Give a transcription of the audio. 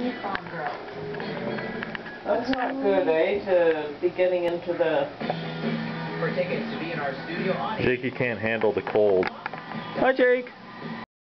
That's not good, eh? To be getting into the... For tickets to be in our studio audience. Jakey can't handle the cold. Hi, Jake.